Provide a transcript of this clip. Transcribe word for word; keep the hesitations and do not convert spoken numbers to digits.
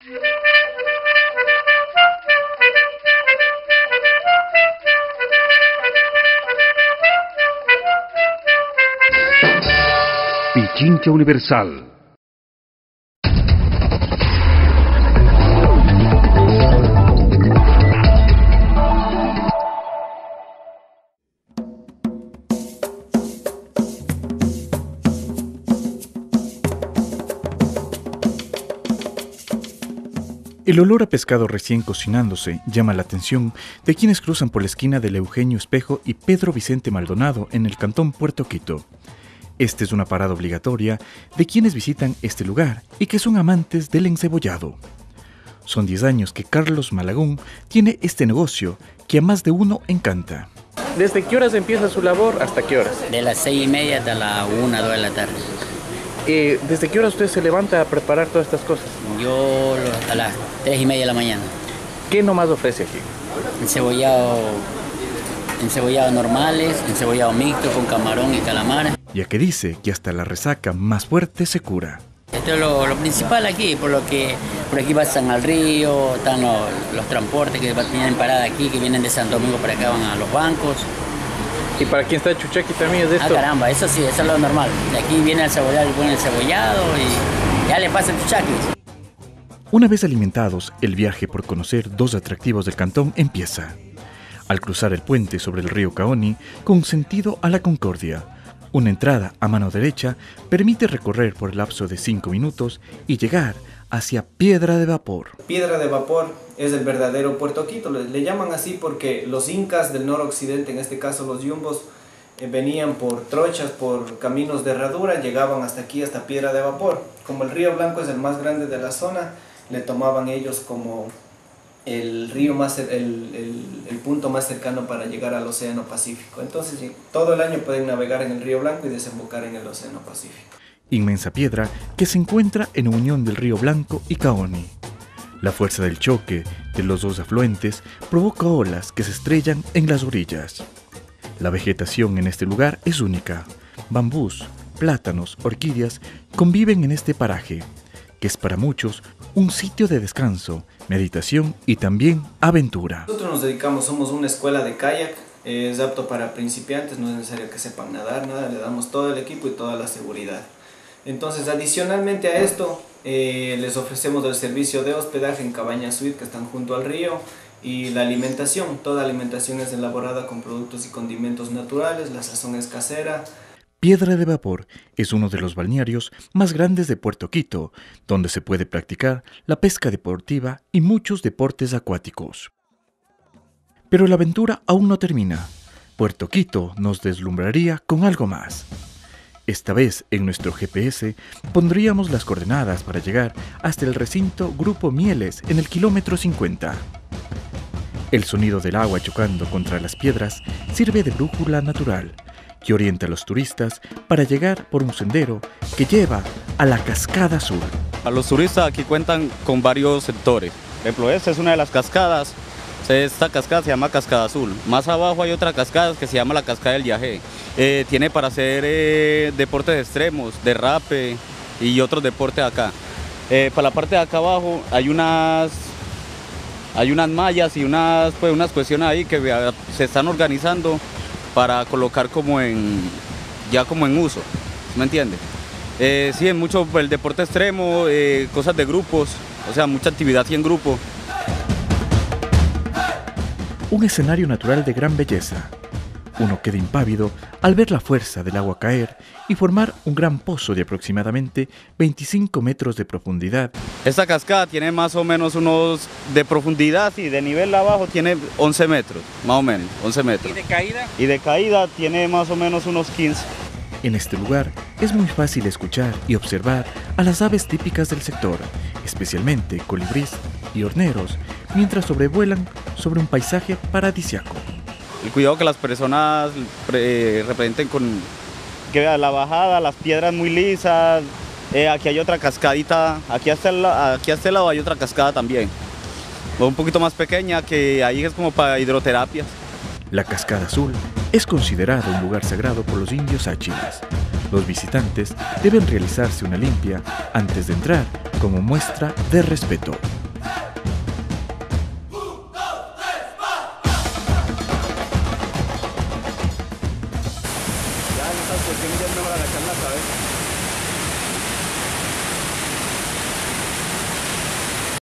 Pichincha Universal. El olor a pescado recién cocinándose llama la atención de quienes cruzan por la esquina del Eugenio Espejo y Pedro Vicente Maldonado en el cantón Puerto Quito. Esta es una parada obligatoria de quienes visitan este lugar y que son amantes del encebollado. Son diez años que Carlos Malagón tiene este negocio que a más de uno encanta. ¿Desde qué horas empieza su labor hasta qué horas? De las seis y media hasta la una, dos de la tarde. Eh, ¿Desde qué hora usted se levanta a preparar todas estas cosas? Yo a las tres y media de la mañana. ¿Qué nomás ofrece aquí? Encebollado, encebollado normales, encebollado mixto con camarón y calamar. Ya que dice que hasta la resaca más fuerte se cura. Esto es lo, lo principal aquí, por lo que por aquí pasan al río, están los, los transportes que tienen parada aquí, que vienen de Santo Domingo para acá, van a los bancos. ¿Y para quién está Chuchaqui también es de esto? Ah, caramba, eso sí, eso es lo normal. De aquí viene el cebollado, le pone el cebollado y ya le pasa el Chuchaqui. Una vez alimentados, el viaje por conocer dos atractivos del cantón empieza. Al cruzar el puente sobre el río Caoni, con sentido a la Concordia, una entrada a mano derecha permite recorrer por el lapso de cinco minutos y llegar hacia Piedra de Vapor. Piedra de Vapor es el verdadero Puerto Quito, le, le llaman así porque los incas del noroccidente, en este caso los yumbos, eh, venían por trochas, por caminos de herradura, llegaban hasta aquí, hasta Piedra de Vapor. Como el río Blanco es el más grande de la zona, le tomaban ellos como el río más, el, el, el punto más cercano para llegar al Océano Pacífico. Entonces todo el año pueden navegar en el río Blanco y desembocar en el Océano Pacífico. Inmensa piedra que se encuentra en unión del río Blanco y Caoni. La fuerza del choque de los dos afluentes provoca olas que se estrellan en las orillas. La vegetación en este lugar es única. Bambús, plátanos, orquídeas conviven en este paraje, que es para muchos un sitio de descanso, meditación y también aventura. Nosotros nos dedicamos, somos una escuela de kayak, es apto para principiantes, no es necesario que sepan nadar, nada, le damos todo el equipo y toda la seguridad. Entonces, adicionalmente a esto, eh, les ofrecemos el servicio de hospedaje en cabañas suite que están junto al río y la alimentación. Toda alimentación es elaborada con productos y condimentos naturales, la sazón es casera. Piedra de Vapor es uno de los balnearios más grandes de Puerto Quito, donde se puede practicar la pesca deportiva y muchos deportes acuáticos. Pero la aventura aún no termina. Puerto Quito nos deslumbraría con algo más. Esta vez en nuestro G P S pondríamos las coordenadas para llegar hasta el recinto Grupo Mieles en el kilómetro cincuenta. El sonido del agua chocando contra las piedras sirve de brújula natural que orienta a los turistas para llegar por un sendero que lleva a la Cascada Azul. A los turistas aquí cuentan con varios sectores. Por ejemplo, esta es una de las cascadas. Esta cascada se llama Cascada Azul. Más abajo hay otra cascada que se llama la Cascada del Yajé. Eh, tiene para hacer eh, deportes extremos, derrape y otros deportes acá. Eh, para la parte de acá abajo hay unas, hay unas mallas y unas, pues, unas cuestiones ahí que se están organizando para colocar como en, ya como en uso, ¿me entiende? Eh, sí, es mucho el deporte extremo, eh, cosas de grupos, o sea, mucha actividad aquí en grupo. Un escenario natural de gran belleza. Uno queda impávido al ver la fuerza del agua caer y formar un gran pozo de aproximadamente veinticinco metros de profundidad. Esta cascada tiene más o menos unos de profundidad y de nivel abajo tiene once metros, más o menos, once metros. ¿Y de caída? Y de caída tiene más o menos unos quince. En este lugar es muy fácil escuchar y observar a las aves típicas del sector, especialmente colibrís y horneros, mientras sobrevuelan sobre un paisaje paradisiaco. El cuidado que las personas eh, representen con que vean la bajada, las piedras muy lisas. Eh, aquí hay otra cascadita, aquí hasta, el, aquí hasta el lado hay otra cascada también, un poquito más pequeña, que ahí es como para hidroterapia. La Cascada Azul es considerada un lugar sagrado por los indios áchiles. Los visitantes deben realizarse una limpia antes de entrar como muestra de respeto. Ya, no sabes por qué mira mejor a la carnata, ¿ves?